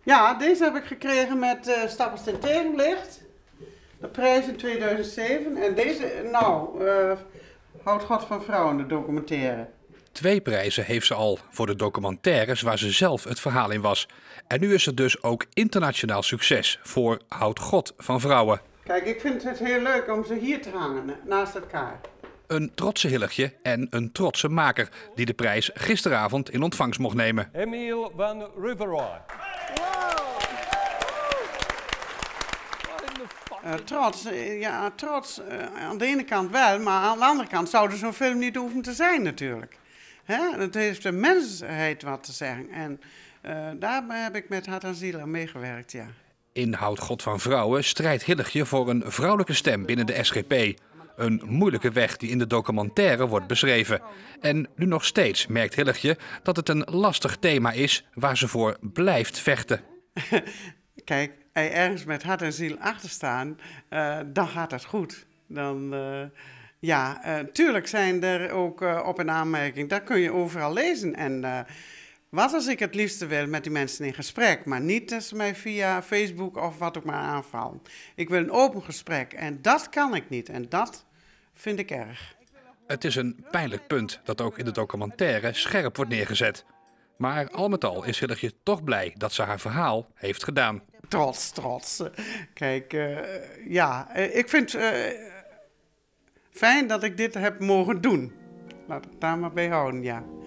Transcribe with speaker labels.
Speaker 1: Ja, deze heb ik gekregen met Stappers ten Tegenlicht. De prijs in 2007. En deze, Houd God van Vrouwen, de documentaire.
Speaker 2: 2 prijzen heeft ze al voor de documentaires waar ze zelf het verhaal in was. En nu is er dus ook internationaal succes voor Houd God van Vrouwen.
Speaker 1: Kijk, ik vind het heel leuk om ze hier te hangen, naast elkaar.
Speaker 2: Een trotse Hilletje en een trotse maker die de prijs gisteravond in ontvangst mocht nemen.
Speaker 3: Emiel van Riverooy.
Speaker 1: Trots aan de ene kant wel, maar aan de andere kant zou er zo'n film niet hoeven te zijn natuurlijk. Het heeft de mensheid wat te zeggen en daar heb ik met hart en ziel aan meegewerkt, ja.
Speaker 2: In Houd God van Vrouwen strijdt Hilletje voor een vrouwelijke stem binnen de SGP. Een moeilijke weg die in de documentaire wordt beschreven. En nu nog steeds merkt Hilletje dat het een lastig thema is waar ze voor blijft vechten.
Speaker 1: Kijk, als je ergens met hart en ziel achter staan, dan gaat het goed. Tuurlijk zijn er ook op- en aanmerkingen, dat kun je overal lezen. En wat als ik het liefste wil met die mensen in gesprek, maar niet dat ze mij via Facebook of wat ook maar aanvallen. Ik wil een open gesprek en dat kan ik niet en dat vind ik erg.
Speaker 2: Het is een pijnlijk punt dat ook in de documentaire scherp wordt neergezet. Maar al met al is Hilletje toch blij dat ze haar verhaal heeft gedaan.
Speaker 1: Trots. Kijk, ik vind het fijn dat ik dit heb mogen doen. Laat het daar maar bij houden, ja.